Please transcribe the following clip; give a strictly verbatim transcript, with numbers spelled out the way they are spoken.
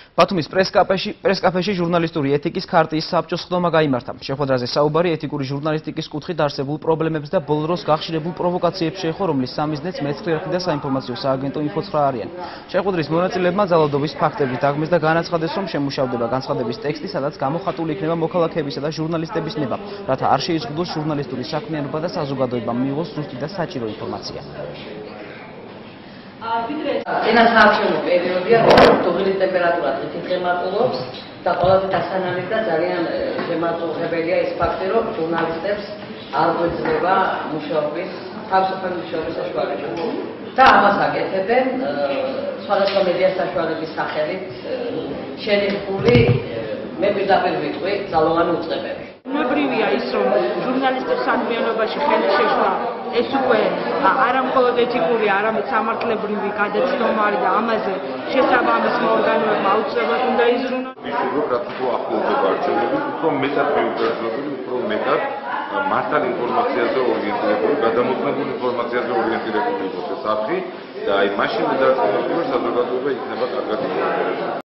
ბათუმის პრესკაფეში პრესკაფეში ჟურნალისტური ეთიკის ქარტიის საბჭოს ხდომა გაიმართა. შეხვედრაზე საუბარი ეთიკური ჟურნალისტიკის კუთხით არსებულ პრობლემებს და ბოლო დროს გახშირებულ პროვოკაციებს შეეხო, რომლის სამიზნეც მეცხრე და საინფორმაციო სააგენტო ინფოცხრა არიან. შეხვედრის მონაწილეებმა ძალადობის ფაქტები დაგმეს და განაცხადეს, რომ შემუშავდება განცხადების ტექსტი, სადაც გამოხატული იქნება მოქალაქეებისა და ჟურნალისტების ნება, რათა არ შეიზღუდოს ჟურნალისტური საქმიანობა და საზოგადოებამ მიიღოს ზუსტი და საჭირო ინფორმაცია. წინასაარჩევნო პერიოდია, დუღილის ტემპერატურა დღითი ღრმატულობს და ყველაზე დასანალი და ძალიან შემაწუხებელია ის ფაქტი, რომ ჟურნალისტებს არ გვეძლება მუშაობის, თავისუფალი მუშაობის საშუალება. და ამას აკეთებენ სხვადასხვა მედია საშუალების სახელით შენიღებული, მე პირდაპირ ვიტყვი, ძალოვანი უწყებები. Მებრივია ის, რომ ჟურნალისტებს საქმიანობაში ხელის შეშლა ეს უკვე არა მხოლოდ ეთიკური, არამედ სამართლებრივი გადაცდომა არის და ამაზე შესაბამისი ორგანოებმა აუცილებლად უნდა იზრუნოს. ვიშურობ, რაც უფრო ახლოვდება არჩევნები, უფრო მეტად მიუგრძელებელი, უფრო მეტად მართალ ინფორმაციაზე ორიენტირებული, გადამოწმებული ინფორმაციაზე ორიენტირებული იყოს ეს არხი და აი მაშინ დარწმუნებული ვარ, საზოგადოება იქნება კარგად ინფორმირებული.